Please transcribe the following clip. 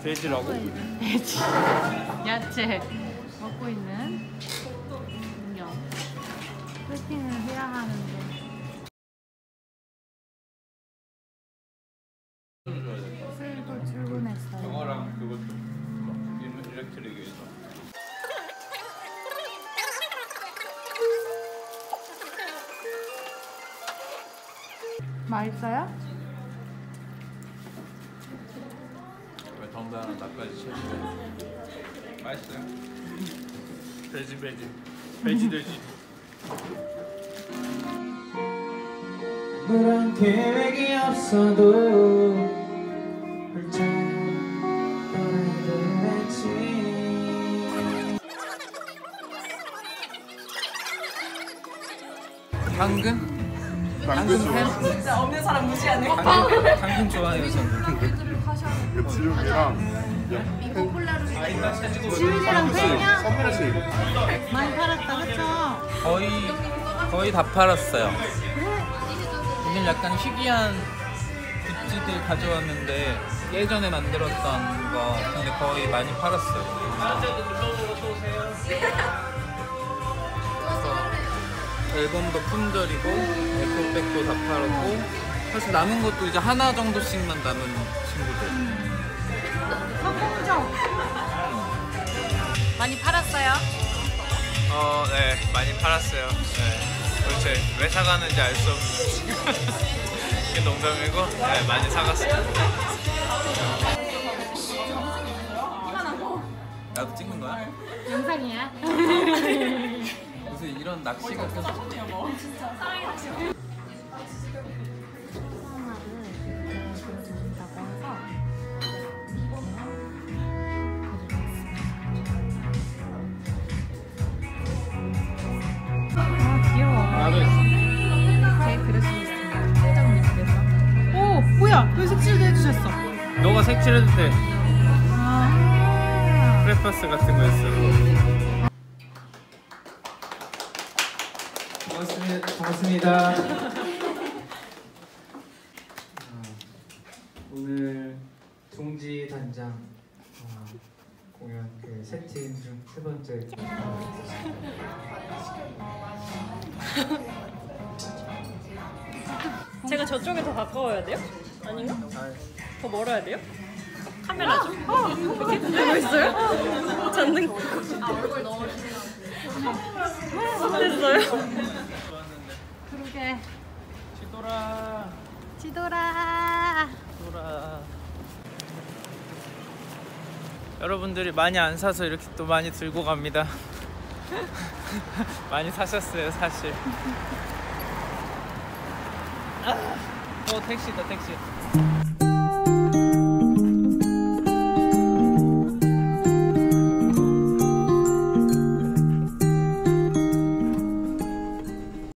돼지라고? 돼지. 야채 먹고 있는 인형. 세팅을 해야 하는데. 술도 출근했어요. 영어랑 그것도 일렉트릭에서. 맛있어요? 왜 덩달아 나까지 채취해? 맛있어요. 돼지. 그런 계획이 없어도 훌쩍 떠나게 됐지. 당근? 진짜 없는 사람 무시하네. 당근 좋아해요 저는. 지훈이랑 팬이야? 많이 팔았다, 그쵸? 거의 다 팔았어요. 오늘 약간 희귀한 굿즈들 가져왔는데 예전에 만들었던 거 근데 거의 많이 팔았어요. 그래서 앨범도 품절이고 에코백도 다 팔았고 사실 남은 것도 이제 하나 정도씩만 남은 친구들. 성공적. 많이 팔았어요? 네, 많이 팔았어요. 네. 도대체 왜 사가는지 알 수 없는. 이게 농담이고, 네, 많이 사갔어요. 나도 찍는 거야? 영상이야. 무슨 이런 낚시가 계속. 왜 색칠도 해주셨어? 너가 색칠해도 돼. 아 프레파스 같은 거였어. 반갑습니다. 오늘 동지 단장 공연 그 세팅 중 세 번째. 제가 저쪽에 더 가까워야 돼요? 아닌가? 더 멀어야 돼요? 카메라 좀? 이렇게 들고 있어요? 잡는 얼굴 넣으시면 됐어요? 그러게. 지도라. 지도라. 여러분들이 많이 안 사서 이렇게 또 많이 들고 갑니다. 많이 사셨어요 사실. 택시다 택시.